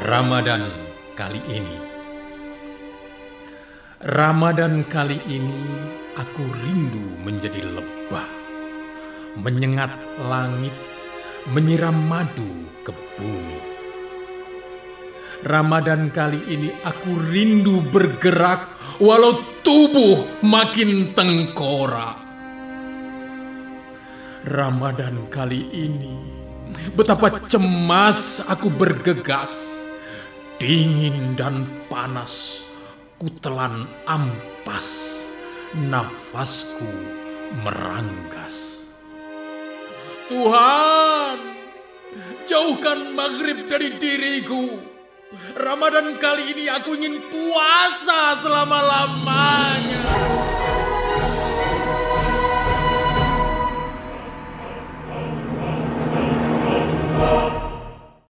Ramadan kali ini. Ramadan kali ini aku rindu menjadi lebah, menyengat langit, menyiram madu ke bumi. Ramadan kali ini aku rindu bergerak walau tubuh makin tengkorak. Ramadan kali ini betapa cemas aku bergegas. Dingin dan panas kutelan ampas, nafasku meranggas. Tuhan, jauhkan maghrib dari diriku. Ramadan kali ini aku ingin puasa selama-lamanya.